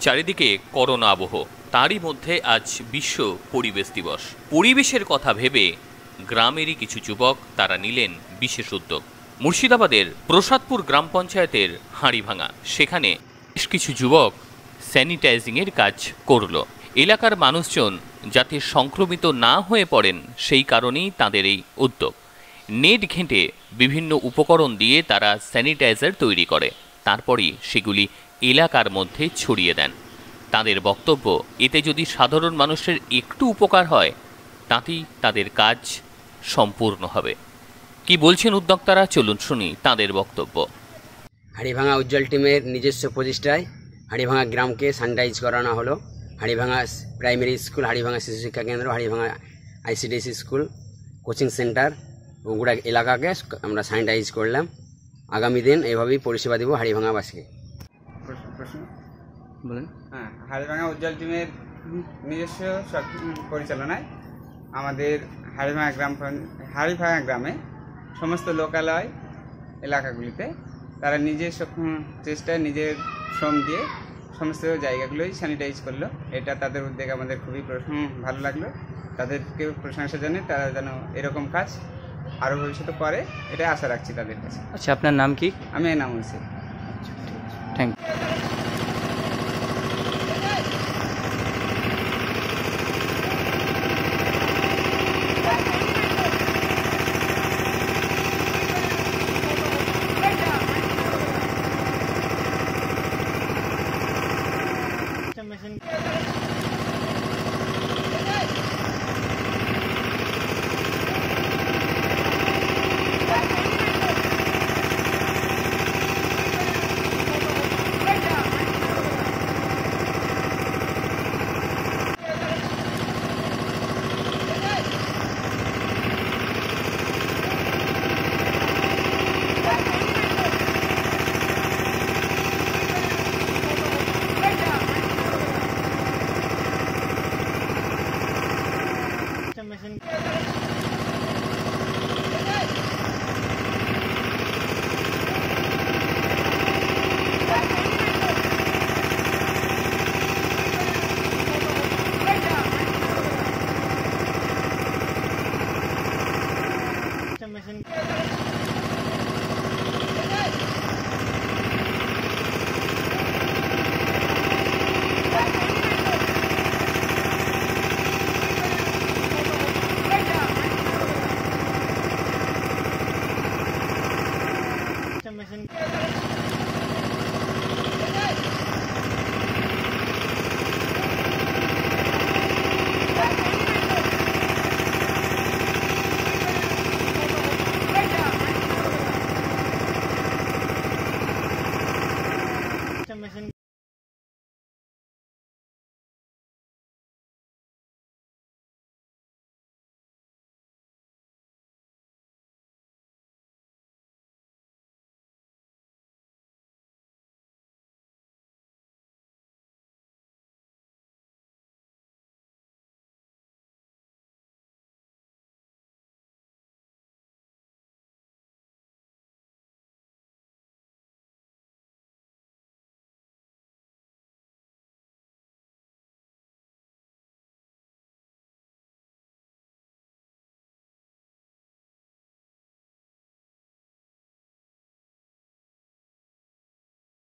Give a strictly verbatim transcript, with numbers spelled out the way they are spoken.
চারিদিকে করোনা আবহ, তারই মধ্যে আজ বিশ্ব পরিবেশ দিবস। পরিবেশের কথা ভেবে গ্রামেরই কিছু যুবক তারা নিলেন বিশেষ উদ্যোগ। মুর্শিদাবাদের প্রসাদপুর গ্রাম পঞ্চায়েতের হাঁড়িভাঙা, সেখানে বেশ কিছু যুবক স্যানিটাইজিংয়ের কাজ করল। এলাকার মানুষজন যাতে সংক্রমিত না হয়ে পড়েন সেই কারণেই তাদের এই উদ্যোগ। নেট ঘেঁটে বিভিন্ন উপকরণ দিয়ে তারা স্যানিটাইজার তৈরি করে, তারপরই সেগুলি এলাকার মধ্যে ছড়িয়ে দেন। তাদের বক্তব্য, এতে যদি সাধারণ মানুষের একটু উপকার হয় তাতেই তাদের কাজ সম্পূর্ণ হবে। কি বলছেন উদ্যোক্তারা, চলুন শুনি তাদের বক্তব্য। হাঁড়িভাঙা উজ্জ্বল টিমের নিজস্ব প্রচেষ্টায় হাঁড়িভাঙা গ্রামকে স্যানিটাইজ করানো হলো। হাঁড়িভাঙা প্রাইমারি স্কুল, হাঁড়িভাঙা শিশু শিক্ষা কেন্দ্র, হাঁড়িভাঙা আইসিডিএসি স্কুল, কোচিং সেন্টার এবং গোটা এলাকাকে আমরা স্যানিটাইজ করলাম। আগামী দিন এইভাবেই পরিষেবা দেবো হাঁড়িভাঙাবাসীকে। বলেন। হ্যাঁ, হাঁড়িভাঙা উজ্জ্বল টিমের নিজস্ব পরিচালনায় আমাদের হাঁড়িভাঙা গ্রাম হাঁড়িভাঙা গ্রামে সমস্ত লোকালয় এলাকাগুলিতে তারা নিজের চেষ্টায় নিজের শ্রম দিয়ে সমস্ত জায়গাগুলোই স্যানিটাইজ করলো। এটা তাদের উদ্যোগ আমাদের খুবই ভালো লাগলো। তাদেরকে প্রশংসা জানিয়ে তারা যেন এরকম কাজ আরও ভবিষ্যতে করে, এটা আশা রাখছি তাদের কাছে। আচ্ছা, আপনার নাম কি? আমি নাম হয়েছি। Thank you. Machine